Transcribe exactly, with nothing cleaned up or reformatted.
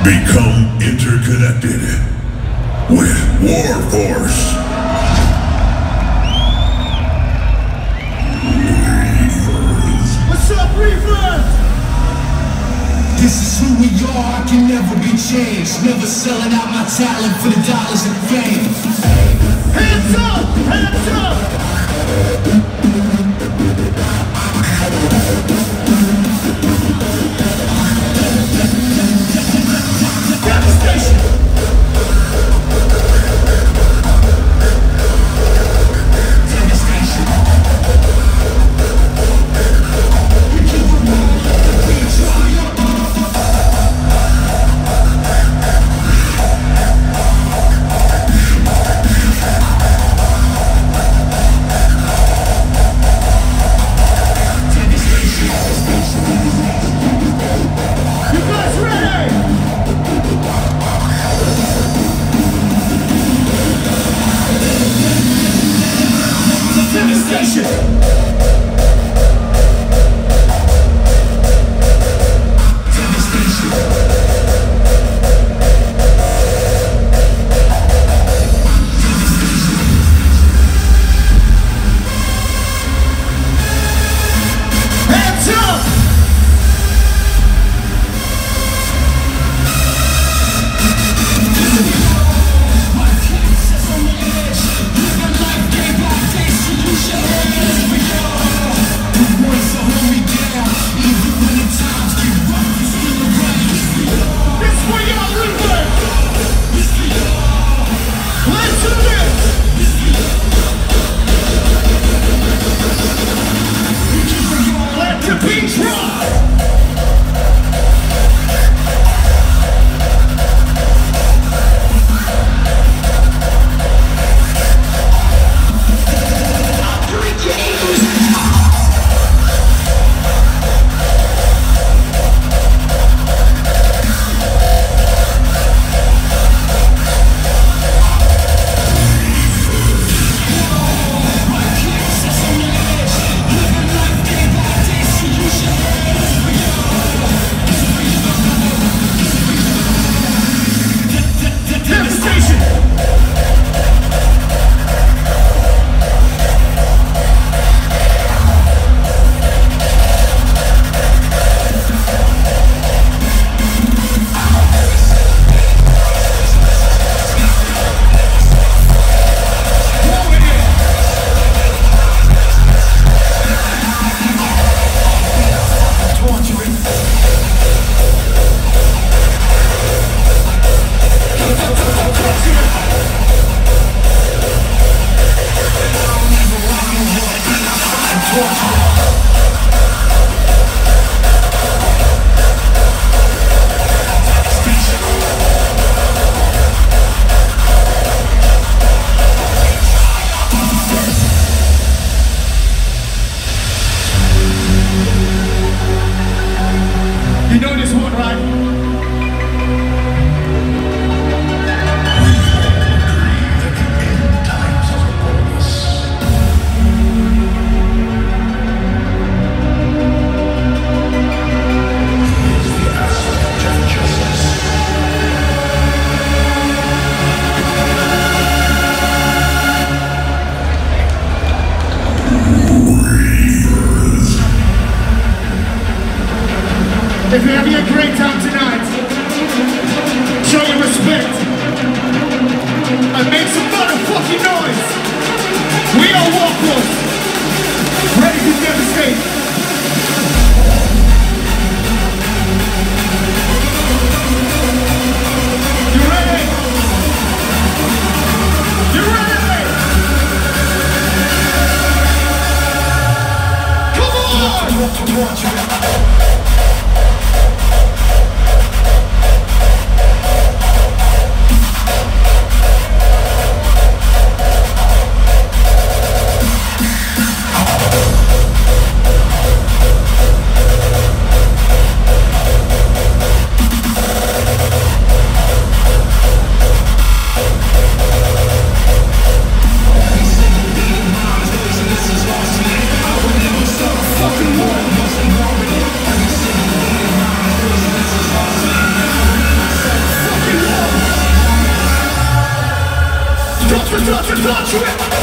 Become interconnected with Warforce. What's up, Reefers? This is who we are, I can never be changed. Never selling out my talent for the dollars and fame. Hands up! Hands up! Devastation! If you're having a great time tonight, show your respect and make some motherfucking noise. We are Warforce, ready to devastate. You ready? You ready? Come on! touch it, touch it.